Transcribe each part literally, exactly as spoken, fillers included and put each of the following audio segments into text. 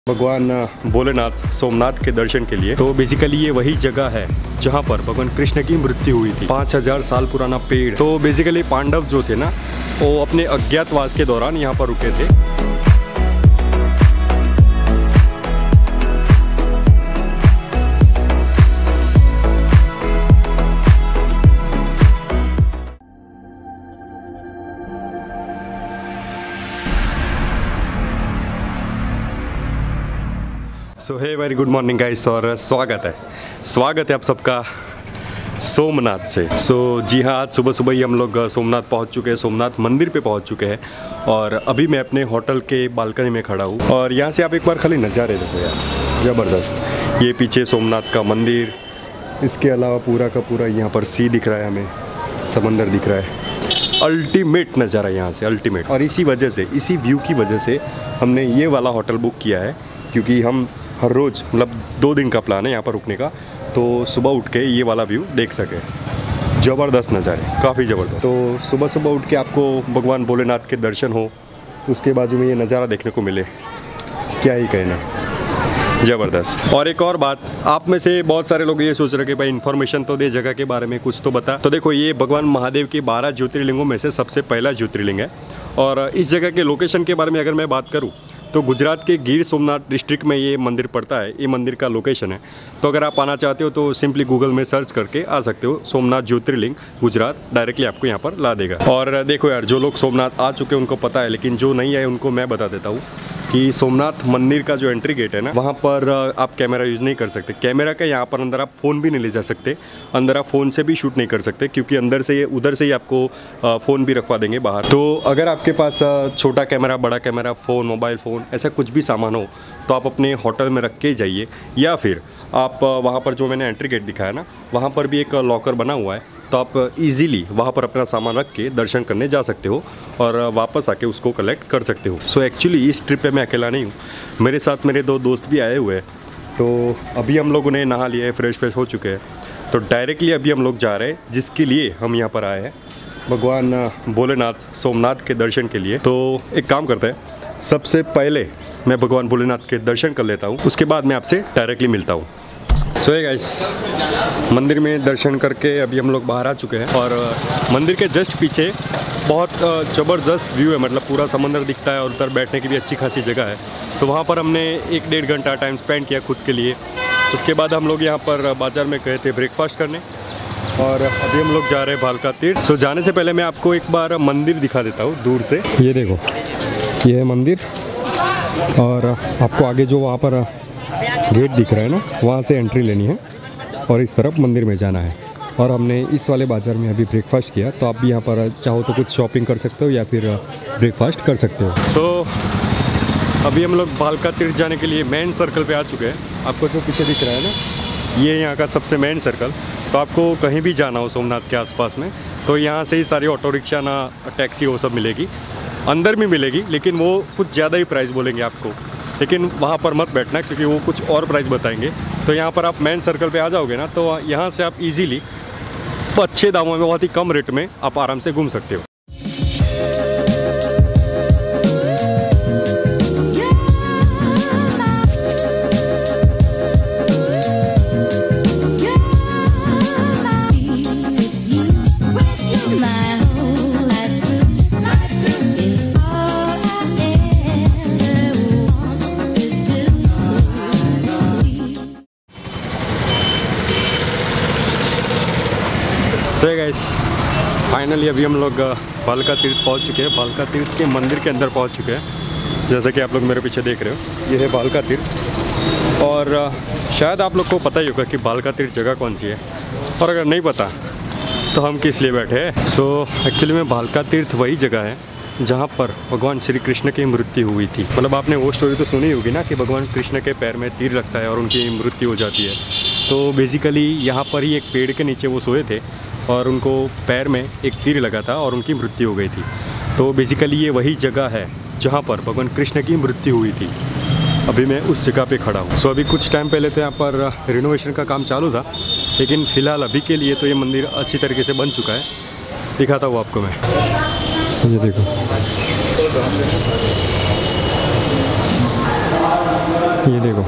भगवान भोलेनाथ सोमनाथ के दर्शन के लिए। तो बेसिकली ये वही जगह है जहाँ पर भगवान कृष्ण की मृत्यु हुई थी। पाँच हजार साल पुराना पेड़। तो बेसिकली पांडव जो थे ना, वो अपने अज्ञातवास के दौरान यहाँ पर रुके थे। So hey very good morning guys, और स्वागत है स्वागत है आप सबका सोमनाथ से। सो so, जी हाँ, आज सुबह सुबह ही हम लोग सोमनाथ पहुंच चुके हैं, सोमनाथ मंदिर पे पहुंच चुके हैं। और अभी मैं अपने होटल के बालकनी में खड़ा हूँ और यहाँ से आप एक बार खाली नज़ारे देखो यार, ज़बरदस्त। ये पीछे सोमनाथ का मंदिर, इसके अलावा पूरा का पूरा यहाँ पर सी दिख रहा है, हमें समंदर दिख रहा है। अल्टीमेट नज़ारा यहाँ से, अल्टीमेट। और इसी वजह से, इसी व्यू की वजह से हमने ये वाला होटल बुक किया है, क्योंकि हम हर रोज़ मतलब दो दिन का प्लान है यहाँ पर रुकने का, तो सुबह उठ के ये वाला व्यू देख सके। ज़बरदस्त नज़ारे, काफ़ी ज़बरदस्त। तो सुबह सुबह उठ के आपको भगवान भोलेनाथ के दर्शन हो, तो उसके बाजू में ये नज़ारा देखने को मिले, क्या ही कहना, ज़बरदस्त। और एक और बात, आप में से बहुत सारे लोग ये सोच रहे कि भाई इन्फॉर्मेशन तो दे, जगह के बारे में कुछ तो बता। तो देखो, ये भगवान महादेव के बारह ज्योतिर्लिंगों में से सबसे पहला ज्योतिर्लिंग है। और इस जगह के लोकेशन के बारे में अगर मैं बात करूँ तो गुजरात के गिर सोमनाथ डिस्ट्रिक्ट में ये मंदिर पड़ता है। ये मंदिर का लोकेशन है। तो अगर आप आना चाहते हो तो सिंपली गूगल में सर्च करके आ सकते हो, सोमनाथ ज्योतिर्लिंग गुजरात, डायरेक्टली आपको यहाँ पर ला देगा। और देखो यार, जो लोग सोमनाथ आ चुके हैं उनको पता है, लेकिन जो नहीं आए उनको मैं बता देता हूँ कि सोमनाथ मंदिर का जो एंट्री गेट है ना, वहाँ पर आप कैमरा यूज़ नहीं कर सकते। कैमरा का यहाँ पर अंदर आप फ़ोन भी नहीं ले जा सकते, अंदर आप फ़ोन से भी शूट नहीं कर सकते, क्योंकि अंदर से ये उधर से ही आपको फ़ोन भी रखवा देंगे बाहर। तो अगर आपके पास छोटा कैमरा, बड़ा कैमरा, फ़ोन, मोबाइल फ़ोन, ऐसा कुछ भी सामान हो तो आप अपने होटल में रख के जाइए, या फिर आप वहाँ पर जो मैंने एंट्री गेट दिखाया ना, वहाँ पर भी एक लॉकर बना हुआ है, तो आप इजीली वहाँ पर अपना सामान रख के दर्शन करने जा सकते हो और वापस आके उसको कलेक्ट कर सकते हो। सो एक्चुअली इस ट्रिप पे मैं अकेला नहीं हूँ, मेरे साथ मेरे दो दोस्त भी आए हुए हैं। तो अभी हम लोगों ने नहा लिया है, फ्रेश फ्रेश हो चुके हैं, तो डायरेक्टली अभी हम लोग जा रहे हैं जिसके लिए हम यहाँ पर आए हैं, भगवान भोलेनाथ सोमनाथ के दर्शन के लिए। तो एक काम करते हैं, सबसे पहले मैं भगवान भोलेनाथ के दर्शन कर लेता हूँ, उसके बाद मैं आपसे डायरेक्टली मिलता हूँ। सो हे गाइस, मंदिर में दर्शन करके अभी हम लोग बाहर आ चुके हैं और मंदिर के जस्ट पीछे बहुत ज़बरदस्त व्यू है, मतलब पूरा समंदर दिखता है और उधर बैठने की भी अच्छी खासी जगह है। तो वहाँ पर हमने एक डेढ़ घंटा टाइम स्पेंड किया खुद के लिए। उसके बाद हम लोग यहाँ पर बाज़ार में गए थे ब्रेकफास्ट करने, और अभी हम लोग जा रहे हैं भालका तीर्थ। सो जाने से पहले मैं आपको एक बार मंदिर दिखा देता हूँ दूर से। ये देखो, ये है मंदिर, और आपको आगे जो वहाँ पर गेट दिख रहा है ना, वहाँ से एंट्री लेनी है और इस तरफ मंदिर में जाना है। और हमने इस वाले बाज़ार में अभी ब्रेकफास्ट किया, तो आप भी यहाँ पर चाहो तो कुछ शॉपिंग कर सकते हो या फिर ब्रेकफास्ट कर सकते हो। सो so, अभी हम लोग भालका तीर्थ जाने के लिए मेन सर्कल पे आ चुके हैं। आपको जो पीछे दिख रहा है ना, ये यहाँ का सबसे मेन सर्कल। तो आपको कहीं भी जाना हो सोमनाथ के आसपास में, तो यहाँ से ही सारी ऑटो रिक्शा ना टैक्सी वो सब मिलेगी, अंदर भी मिलेगी, लेकिन वो कुछ ज़्यादा ही प्राइस बोलेंगे आपको, लेकिन वहाँ पर मत बैठना क्योंकि वो कुछ और प्राइस बताएंगे। तो यहाँ पर आप मेन सर्कल पे आ जाओगे ना, तो यहाँ से आप इजीली अच्छे दामों में, बहुत ही कम रेट में आप आराम से घूम सकते हो। तो so गाइस, फाइनली अभी हम लोग भालका तीर्थ पहुंच चुके हैं। भालका तीर्थ के मंदिर के अंदर पहुंच चुके हैं, जैसा कि आप लोग मेरे पीछे देख रहे हो, ये है भालका तीर्थ। और शायद आप लोग को पता ही होगा कि भालका तीर्थ जगह कौन सी है, और अगर नहीं पता तो हम किस लिए बैठे हैं। सो एक्चुअली में भालका तीर्थ वही जगह है जहाँ पर भगवान श्री कृष्ण की मृत्यु हुई थी। मतलब आपने वो स्टोरी तो सुनी होगी ना कि भगवान कृष्ण के पैर में तीर लगता है और उनकी मृत्यु हो जाती है। तो बेसिकली यहाँ पर ही एक पेड़ के नीचे वो सोए थे और उनको पैर में एक तीर लगा था और उनकी मृत्यु हो गई थी। तो बेसिकली ये वही जगह है जहाँ पर भगवान कृष्ण की मृत्यु हुई थी। अभी मैं उस जगह पे खड़ा हूँ। सो अभी कुछ टाइम पहले तो यहाँ पर रिनोवेशन का काम चालू था, लेकिन फ़िलहाल अभी के लिए तो ये मंदिर अच्छी तरीके से बन चुका है। दिखाता हूँ आपको मैं, ये देखो। ये देखो,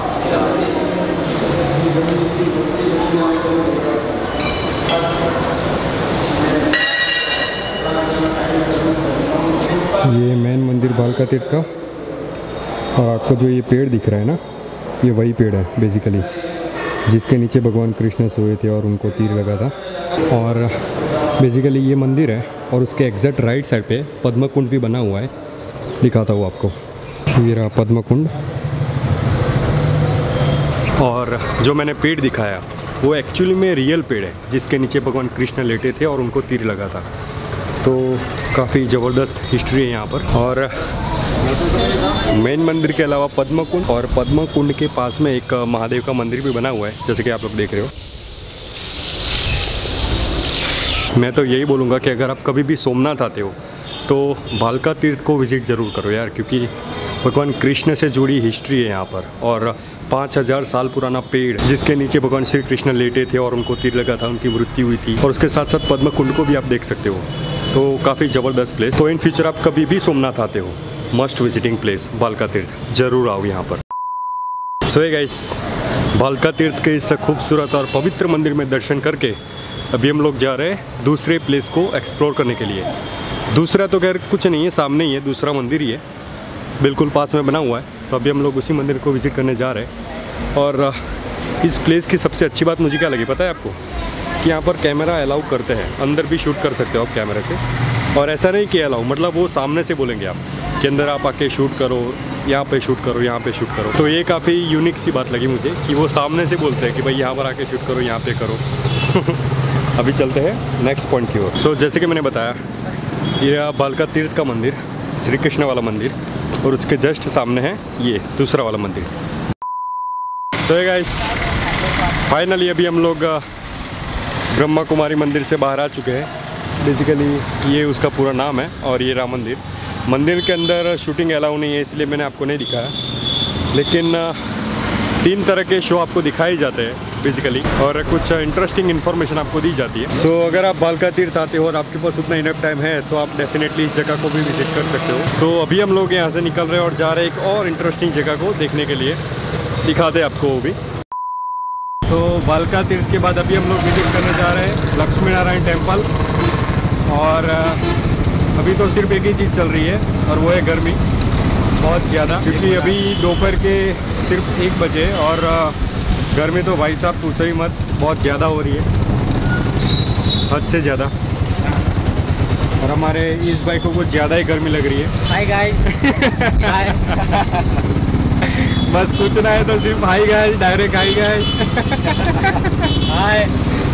ये मेन मंदिर भालका तीर्थ का। और आपको जो ये पेड़ दिख रहा है ना, ये वही पेड़ है बेसिकली जिसके नीचे भगवान कृष्ण सोए थे और उनको तीर लगा था। और बेसिकली ये मंदिर है और उसके एग्जैक्ट राइट साइड पे पद्म कुंड भी बना हुआ है। दिखाता हूँ आपको, ये रहा पद्म कुंड। और जो मैंने पेड़ दिखाया वो एक्चुअली में रियल पेड़ है जिसके नीचे भगवान कृष्ण लेटे थे और उनको तीर लगा था। तो काफ़ी ज़बरदस्त हिस्ट्री है यहाँ पर। और मेन मंदिर के अलावा पद्म कुंड और पद्म कुंड के पास में एक महादेव का मंदिर भी बना हुआ है, जैसे कि आप लोग देख रहे हो। मैं तो यही बोलूँगा कि अगर आप कभी भी सोमनाथ आते हो तो भालका तीर्थ को विज़िट ज़रूर करो यार, क्योंकि भगवान कृष्ण से जुड़ी हिस्ट्री है यहाँ पर। और पाँच हज़ार साल पुराना पेड़ जिसके नीचे भगवान श्री कृष्ण लेटे थे और उनको तीर लगा था, उनकी मृत्यु हुई थी। और उसके साथ साथ पद्म कुंड को भी आप देख सकते हो। तो काफ़ी ज़बरदस्त प्लेस। तो इन फ्यूचर आप कभी भी सोमनाथ आते हो, must visiting place Bhalka Tirth, ज़रूर आओ यहाँ पर। सो हे गाइस, भालका तीर्थ के इस खूबसूरत और पवित्र मंदिर में दर्शन करके अभी हम लोग जा रहे हैं दूसरे प्लेस को एक्सप्लोर करने के लिए। दूसरा तो खैर कुछ नहीं है, सामने ही है, दूसरा मंदिर ही है, बिल्कुल पास में बना हुआ है। तो अभी हम लोग उसी मंदिर को विज़िट करने जा रहे हैं। और इस प्लेस की सबसे अच्छी बात मुझे क्या लगी पता है आपको, कि यहाँ पर कैमरा अलाउ करते हैं, अंदर भी शूट कर सकते हो आप कैमरे से। और ऐसा नहीं कि अलाउ मतलब वो सामने से बोलेंगे आप कि अंदर आप आके शूट करो, यहाँ पे शूट करो, यहाँ पे शूट करो। तो ये काफ़ी यूनिक सी बात लगी मुझे कि वो सामने से बोलते हैं कि भाई यहाँ पर आके शूट करो, यहाँ पे करो। अभी चलते हैं नेक्स्ट पॉइंट की ओर। सो जैसे कि मैंने बताया, ये भालका तीर्थ का मंदिर, श्री कृष्ण वाला मंदिर, और उसके जस्ट सामने है ये दूसरा वाला मंदिर। सो गाइस, फाइनली अभी हम लोग ब्रह्मा कुमारी मंदिर से बाहर आ चुके हैं। बेसिकली ये उसका पूरा नाम है। और ये राम मंदिर, मंदिर के अंदर शूटिंग अलाउ नहीं है, इसलिए मैंने आपको नहीं दिखाया। लेकिन तीन तरह के शो आपको दिखाए जाते हैं बेसिकली, और कुछ इंटरेस्टिंग इन्फॉर्मेशन आपको दी जाती है। सो so, अगर आप भालका तीर्थ आते हो और आपके पास उतना इनफ टाइम है तो आप डेफिनेटली इस जगह को भी विजिट कर सकते हो। सो so, अभी हम लोग यहाँ से निकल रहे हैं और जा रहे हैं एक और इंटरेस्टिंग जगह को देखने के लिए, दिखाते हैं आपको वो भी। सो so, भालका तीर्थ के बाद अभी हम लोग विजिट करने जा रहे हैं लक्ष्मी नारायण टेम्पल। और अभी तो सिर्फ एक ही चीज़ चल रही है और वो है गर्मी बहुत ज़्यादा, क्योंकि अभी दोपहर के सिर्फ एक बजे और गर्मी तो भाई साहब पूछो ही मत, बहुत ज़्यादा हो रही है, हद से ज़्यादा। और हमारे इस बाइक को कुछ ज़्यादा ही गर्मी लग रही है। Hi guys. बस कुछ ना है तो सिर्फ hi guys, direct hi guys. Hi.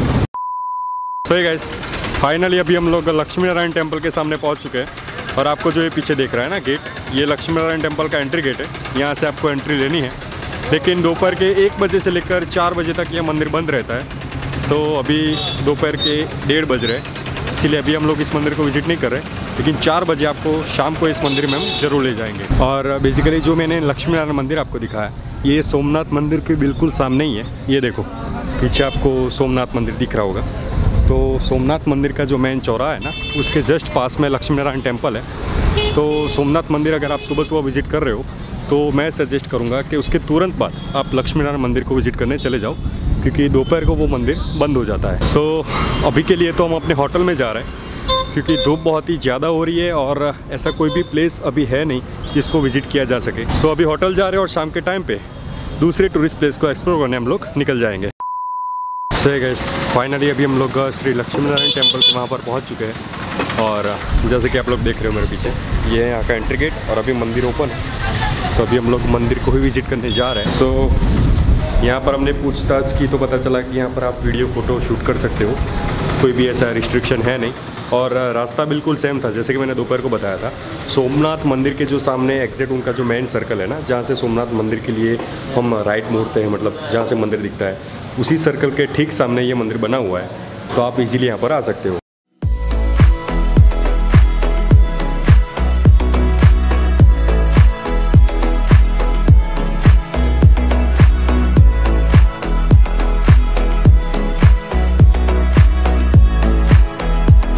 So guys, finally अभी हम लोग लक्ष्मी नारायण टेम्पल के सामने पहुंच चुके हैं। और आपको जो ये पीछे देख रहा है ना गेट, ये लक्ष्मी नारायण टेम्पल का एंट्री गेट है। यहाँ से आपको एंट्री लेनी है, लेकिन दोपहर के एक बजे से लेकर चार बजे तक ये मंदिर बंद रहता है। तो अभी दोपहर के डेढ़ बज रहे हैं, इसीलिए अभी हम लोग इस मंदिर को विजिट नहीं कर रहे, लेकिन चार बजे आपको शाम को इस मंदिर में हम जरूर ले जाएंगे। और बेसिकली जो मैंने लक्ष्मी नारायण मंदिर आपको दिखाया, ये सोमनाथ मंदिर के बिल्कुल सामने ही है। ये देखो पीछे आपको सोमनाथ मंदिर दिख रहा होगा। तो सोमनाथ मंदिर का जो मेन चौराहा है ना, उसके जस्ट पास में लक्ष्मी नारायण टेम्पल है। तो सोमनाथ मंदिर अगर आप सुबह सुबह विजिट कर रहे हो तो मैं सजेस्ट करूंगा कि उसके तुरंत बाद आप लक्ष्मी नारायण मंदिर को विजिट करने चले जाओ, क्योंकि दोपहर को वो मंदिर बंद हो जाता है। सो so, अभी के लिए तो हम अपने होटल में जा रहे हैं, क्योंकि धूप बहुत ही ज़्यादा हो रही है और ऐसा कोई भी प्लेस अभी है नहीं जिसको विजिट किया जा सके। सो so, अभी होटल जा रहे हैं और शाम के टाइम पे दूसरे टूरिस्ट प्लेस को एक्सप्लोर करने हम लोग निकल जाएंगे। सो गाइस, फाइनली अभी हम लोग श्री लक्ष्मी नारायण टेम्पल के वहाँ पर पहुँच चुके हैं। और जैसे कि आप लोग देख रहे हो मेरे पीछे, ये है यहाँ का एंट्री गेट और अभी मंदिर ओपन है। तो अभी हम लोग मंदिर को भी विजिट करने जा रहे हैं। सो so, यहाँ पर हमने पूछताछ की तो पता चला कि यहाँ पर आप वीडियो फ़ोटो शूट कर सकते हो, कोई भी ऐसा रिस्ट्रिक्शन है नहीं। और रास्ता बिल्कुल सेम था जैसे कि मैंने दोपहर को बताया था। सोमनाथ मंदिर के जो सामने एग्जैक्ट उनका जो मेन सर्कल है ना, जहाँ से सोमनाथ मंदिर के लिए हम राइट मोड़ते हैं, मतलब जहाँ से मंदिर दिखता है, उसी सर्कल के ठीक सामने ये मंदिर बना हुआ है। तो आप इजीली यहाँ पर आ सकते हो।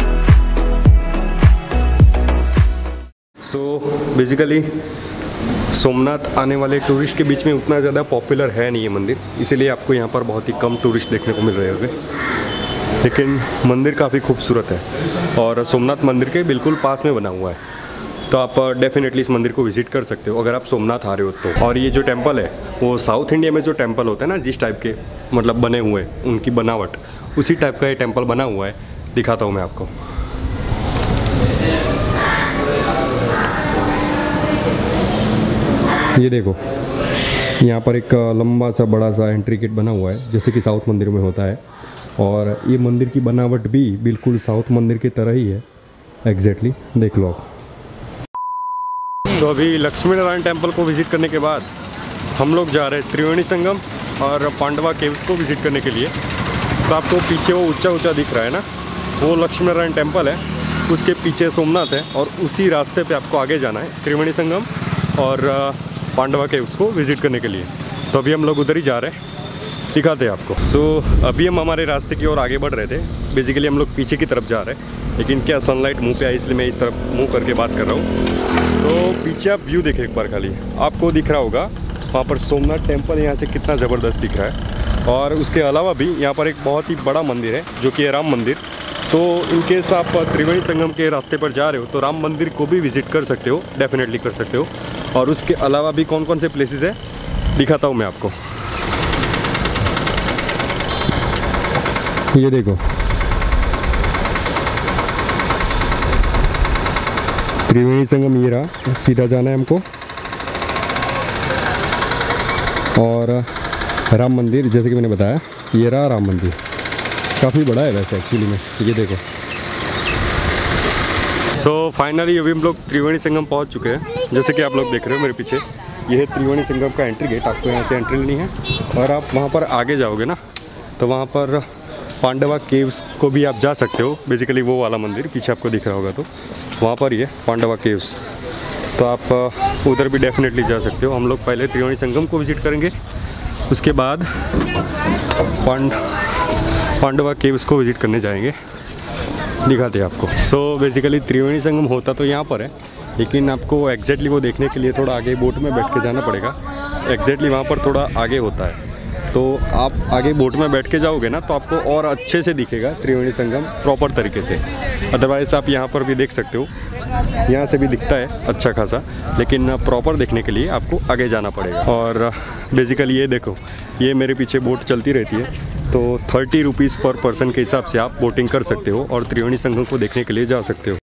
सो बेसिकली सोमनाथ आने वाले टूरिस्ट के बीच में उतना ज़्यादा पॉपुलर है नहीं ये मंदिर, इसीलिए आपको यहाँ पर बहुत ही कम टूरिस्ट देखने को मिल रहे होंगे। लेकिन मंदिर काफ़ी खूबसूरत है और सोमनाथ मंदिर के बिल्कुल पास में बना हुआ है, तो आप डेफिनेटली इस मंदिर को विज़िट कर सकते हो अगर आप सोमनाथ आ रहे हो तो। और ये जो टेंपल है वो साउथ इंडिया में जो टेंपल होता है ना, जिस टाइप के मतलब बने हुए हैं उनकी बनावट, उसी टाइप का ये टेंपल बना हुआ है। दिखाता हूँ मैं आपको। ये देखो, यहाँ पर एक लंबा सा बड़ा सा एंट्री गेट बना हुआ है जैसे कि साउथ मंदिर में होता है, और ये मंदिर की बनावट भी बिल्कुल साउथ मंदिर की तरह ही है एग्जैक्टली। देख लो। सो अभी लक्ष्मी नारायण टेम्पल को विज़िट करने के बाद हम लोग जा रहे हैं त्रिवेणी संगम और पांडवा केव्स को विज़िट करने के लिए। तो आपको पीछे वो ऊंचा ऊंचा दिख रहा है ना, वो लक्ष्मी नारायण टेम्पल है, उसके पीछे सोमनाथ है और उसी रास्ते पे आपको आगे जाना है त्रिवेणी संगम और पांडवा केव्स को विज़िट करने के लिए। तो अभी हम लोग उधर ही जा रहे हैं, दिखाते हैं आपको। सो so, अभी हम हमारे रास्ते की ओर आगे बढ़ रहे थे। बेसिकली हम लोग पीछे की तरफ जा रहे हैं, लेकिन क्या सनलाइट मुंह पे आई इसलिए मैं इस तरफ मुंह करके बात कर रहा हूँ। तो पीछे आप व्यू देखें एक बार, खाली आपको दिख रहा होगा वहाँ पर सोमनाथ टेम्पल यहाँ से कितना ज़बरदस्त दिख रहा है। और उसके अलावा भी यहाँ पर एक बहुत ही बड़ा मंदिर है जो कि है राम मंदिर। तो इनकेस आप त्रिवेणी संगम के रास्ते पर जा रहे हो तो राम मंदिर को भी विज़िट कर सकते हो, डेफिनेटली कर सकते हो। और उसके अलावा भी कौन कौन से प्लेसेस है दिखाता हूँ मैं आपको। ये देखो, त्रिवेणी संगम ये रहा, सीधा जाना है हमको। और राम मंदिर जैसे कि मैंने बताया, ये रहा राम मंदिर, काफ़ी बड़ा है वैसे एक्चुअली में। ये देखो। सो so, फाइनली अभी हम लोग त्रिवेणी संगम पहुंच चुके हैं। जैसे कि आप लोग देख रहे हो मेरे पीछे, ये है त्रिवेणी संगम का एंट्री गेट। आपको यहाँ से एंट्री लेनी है और आप वहाँ पर आगे जाओगे ना, तो वहाँ पर पांडवा केव्स को भी आप जा सकते हो। बेसिकली वो वाला मंदिर पीछे आपको दिख रहा होगा, तो वहाँ पर ही है पांडवा केव्स, तो आप उधर भी डेफिनेटली जा सकते हो। हम लोग पहले त्रिवेणी संगम को विज़िट करेंगे, उसके बाद पांड पांडवा केव्स को विज़िट करने जाएंगे, दिखाते हैं आपको। सो बेसिकली त्रिवेणी संगम होता तो यहाँ पर है, लेकिन आपको एग्जैक्टली वो देखने के लिए थोड़ा आगे बोट में बैठ के जाना पड़ेगा। एग्जैक्टली वहाँ पर थोड़ा आगे होता है, तो आप आगे बोट में बैठ के जाओगे ना तो आपको और अच्छे से दिखेगा त्रिवेणी संगम प्रॉपर तरीके से। अदरवाइज़ आप यहाँ पर भी देख सकते हो, यहाँ से भी दिखता है अच्छा खासा, लेकिन प्रॉपर देखने के लिए आपको आगे जाना पड़ेगा। और बेसिकली ये देखो, ये मेरे पीछे बोट चलती रहती है, तो थर्टी रुपीज़ पर पर्सन के हिसाब से आप बोटिंग कर सकते हो और त्रिवेणी संगम को देखने के लिए जा सकते हो।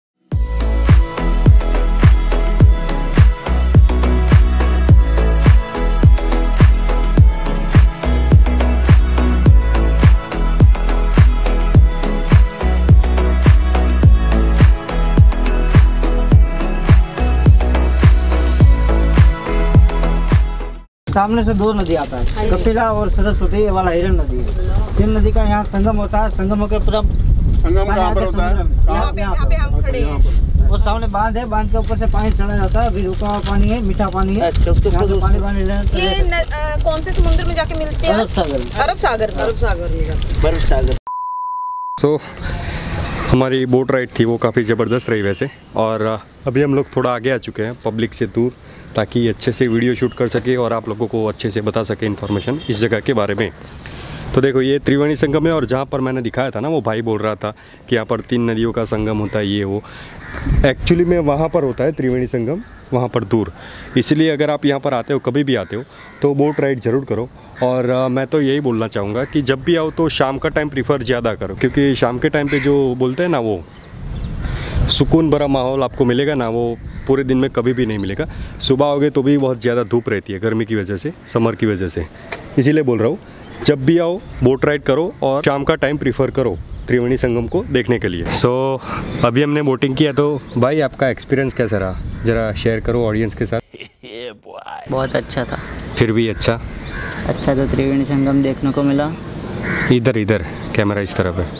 सामने से दो नदी आता है, कपिला और सरस्वती वाला हिरण नदी है। तीन नदी का यहाँ संगम होता है। संगम होकर पूरा संगम कहाँ पर होता है? यहाँ पे यहाँ पे हम खड़े हैं। और सामने बांध है, बांध के ऊपर से पानी चढ़ा जाता है। अभी रुका हुआ पानी है, मीठा पानी है। अच्छा, उसके ऊपर पानी पानी ये न, आ, कौन से समुद्र में जाके मिलते हैं? अरब सागर। अरब सागर अरब सागर अरब सागर। सो हमारी बोट राइड थी वो काफ़ी ज़बरदस्त रही वैसे। और अभी हम लोग थोड़ा आगे आ चुके हैं पब्लिक से दूर, ताकि अच्छे से वीडियो शूट कर सके और आप लोगों को अच्छे से बता सके इन्फॉर्मेशन इस जगह के बारे में। तो देखो, ये त्रिवेणी संगम है और जहाँ पर मैंने दिखाया था ना, वो भाई बोल रहा था कि यहाँ पर तीन नदियों का संगम होता है, ये वो एक्चुअली में वहाँ पर होता है त्रिवेणी संगम, वहाँ पर दूर। इसलिए अगर आप यहाँ पर आते हो, कभी भी आते हो, तो बोट राइड ज़रूर करो। और आ, मैं तो यही बोलना चाहूँगा कि जब भी आओ तो शाम का टाइम प्रीफर ज़्यादा करो, क्योंकि शाम के टाइम पे जो बोलते हैं ना, वो सुकून भरा माहौल आपको मिलेगा ना, वो पूरे दिन में कभी भी नहीं मिलेगा। सुबह आओगे तो भी बहुत ज़्यादा धूप रहती है गर्मी की वजह से, समर की वजह से। इसीलिए बोल रहा हूँ, जब भी आओ बोट राइड करो और शाम का टाइम प्रीफर करो त्रिवेणी संगम को देखने के लिए। सो so, अभी हमने बोटिंग किया, तो भाई आपका एक्सपीरियंस कैसा रहा, ज़रा शेयर करो ऑडियंस के साथ। बहुत अच्छा था। फिर भी अच्छा अच्छा तो त्रिवेणी संगम देखने को मिला। इधर इधर कैमरा इस तरफ है।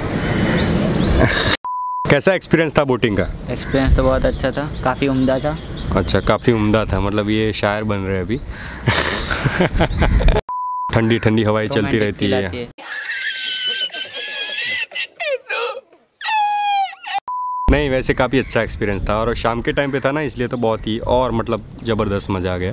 कैसा एक्सपीरियंस था बोटिंग का? एक्सपीरियंस तो बहुत अच्छा था, काफ़ी उम्दा था। अच्छा, काफ़ी उम्दा था, मतलब ये शायर बन रहे हैं अभी। ठंडी ठंडी हवाएं चलती रहती है। नहीं, वैसे काफ़ी अच्छा एक्सपीरियंस था और शाम के टाइम पे था ना, इसलिए तो बहुत ही और मतलब ज़बरदस्त मज़ा आ गया।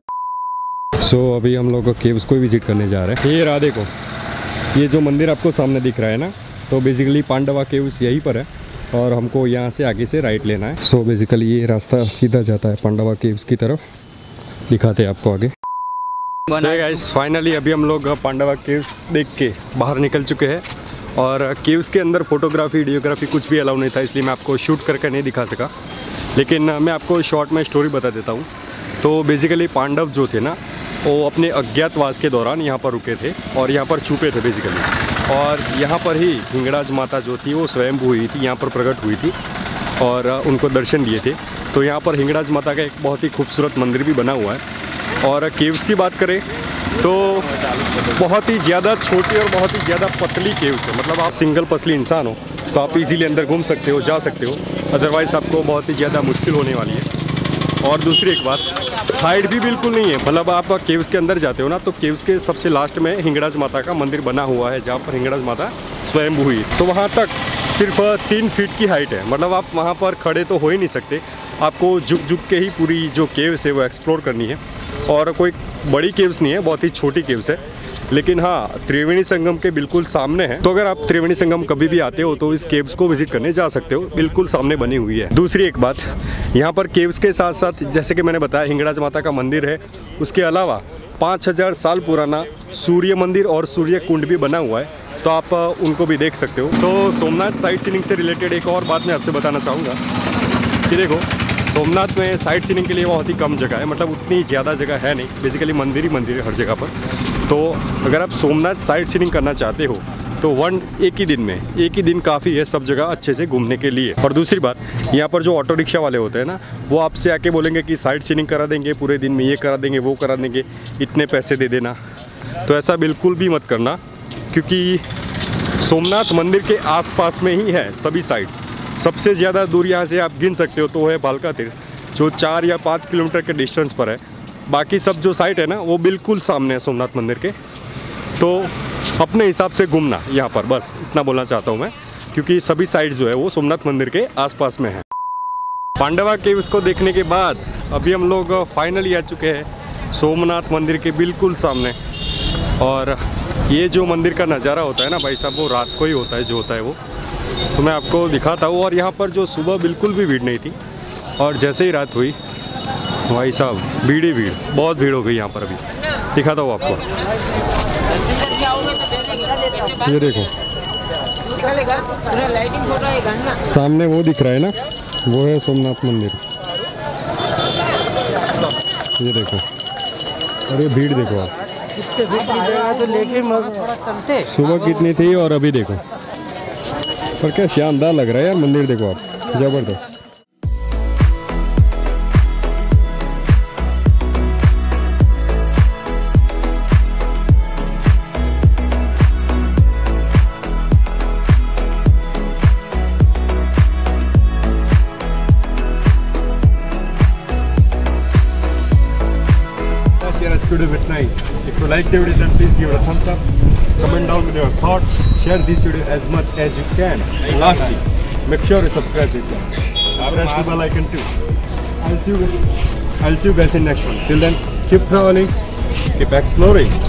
सो so, अभी हम लोग केव्स को विज़िट करने जा रहे हैं। ये रहा देखो, ये जो मंदिर आपको सामने दिख रहा है ना, तो बेसिकली पांडवा केव्स यहीं पर है और हमको यहाँ से आगे से राइट लेना है। सो so, बेसिकली ये रास्ता सीधा जाता है पांडवा केव्स की तरफ, दिखाते हैं आपको आगे। सो गाइस, फाइनली अभी हम लोग पांडवा केव्स देख के बाहर निकल चुके हैं और केव्स के अंदर फोटोग्राफी वीडियोग्राफी कुछ भी अलाउ नहीं था, इसलिए मैं आपको शूट करके नहीं दिखा सका, लेकिन मैं आपको शॉर्ट में स्टोरी बता देता हूँ। तो बेसिकली पांडव जो थे ना, वो अपने अज्ञातवास के दौरान यहाँ पर रुके थे और यहाँ पर छुपे थे बेसिकली, और यहाँ पर ही हिंगड़ाज माता जो थी वो स्वयं हुई थी, यहाँ पर प्रकट हुई थी और उनको दर्शन दिए थे। तो यहाँ पर हिंगड़ाज माता का एक बहुत ही खूबसूरत मंदिर भी बना हुआ है। और केव्स की बात करें तो बहुत ही ज़्यादा छोटी और बहुत ही ज़्यादा पतली केव्स है, मतलब आप सिंगल पसली इंसान हो तो आप इजीली अंदर घूम सकते हो, जा सकते हो, अदरवाइज़ आपको बहुत ही ज़्यादा मुश्किल होने वाली है। और दूसरी एक बात, हाइट भी बिल्कुल नहीं है, मतलब आप केव्स के अंदर जाते हो ना, तो केव्स के सबसे लास्ट में हिंगड़ाज माता का मंदिर बना हुआ है, जहाँ पर हिंगड़ाज माता स्वयं हुई, तो वहाँ तक सिर्फ तीन फीट की हाइट है, मतलब आप वहाँ पर खड़े तो हो ही नहीं सकते, आपको झुक झुक के ही पूरी जो केव्स है वो एक्सप्लोर करनी है। और कोई बड़ी केव्स नहीं है, बहुत ही छोटी केव्स है, लेकिन हाँ त्रिवेणी संगम के बिल्कुल सामने है। तो अगर आप त्रिवेणी संगम कभी भी आते हो तो इस केव्स को विजिट करने जा सकते हो, बिल्कुल सामने बनी हुई है। दूसरी एक बात, यहाँ पर केव्स के साथ साथ जैसे कि मैंने बताया हिंगड़ाज माता का मंदिर है, उसके अलावा पाँच हज़ार साल पुराना सूर्य मंदिर और सूर्य कुंड भी बना हुआ है, तो आप उनको भी देख सकते हो। सो सोमनाथ साइट सीइंग से रिलेटेड एक और बात मैं आपसे बताना चाहूँगा कि देखो, सोमनाथ में साइट सीइंग के लिए बहुत ही कम जगह है, मतलब उतनी ज़्यादा जगह है नहीं, बेसिकली मंदिर ही मंदिर है हर जगह पर। तो अगर आप सोमनाथ साइट सीइंग करना चाहते हो तो वन एक ही दिन में एक ही दिन काफ़ी है सब जगह अच्छे से घूमने के लिए। और दूसरी बात, यहाँ पर जो ऑटो रिक्शा वाले होते हैं ना, वो आपसे आके बोलेंगे कि साइट सीइंग करा देंगे, पूरे दिन में ये करा देंगे, वो करा देंगे, इतने पैसे दे देना। तो ऐसा बिल्कुल भी मत करना, क्योंकि सोमनाथ मंदिर के आसपास में ही है सभी साइट्स। सबसे ज़्यादा दूर यहाँ से आप गिन सकते हो तो है भालका तीर्थ, जो चार या पाँच किलोमीटर के डिस्टेंस पर है। बाकी सब जो साइट है ना वो बिल्कुल सामने है सोमनाथ मंदिर के। तो अपने हिसाब से घूमना यहाँ पर, बस इतना बोलना चाहता हूँ मैं, क्योंकि सभी साइट जो है वो सोमनाथ मंदिर के आसपास में है। पांडवा केव्स को देखने के बाद अभी हम लोग फाइनली आ चुके हैं सोमनाथ मंदिर के बिल्कुल सामने। और ये जो मंदिर का नज़ारा होता है ना भाई साहब, वो रात को ही होता है, जो होता है वो तो मैं आपको दिखाता हूँ। और यहाँ पर जो सुबह बिल्कुल भी भीड़ नहीं थी, और जैसे ही रात हुई भाई साहब भीड़ ही भीड़, बहुत भीड़ हो गई यहाँ पर। अभी दिखाता हूँ आपको, ये देखो सामने वो दिख रहा है ना, वो है सोमनाथ मंदिर। ये देखो, अरे भीड़ देखो आप, सुबह कितनी थी और अभी देखो, पर क्या शानदार लग रहा है यार मंदिर, देखो आप, जबरदस्त। Video at night. If you like the video, then please give it a thumbs up. Comment down with your thoughts. Share this video as much as you can. And lastly, make sure you subscribe this channel. Press the bell icon too. I'll see you. I'll see you guys in next one. Till then, keep traveling, keep exploring.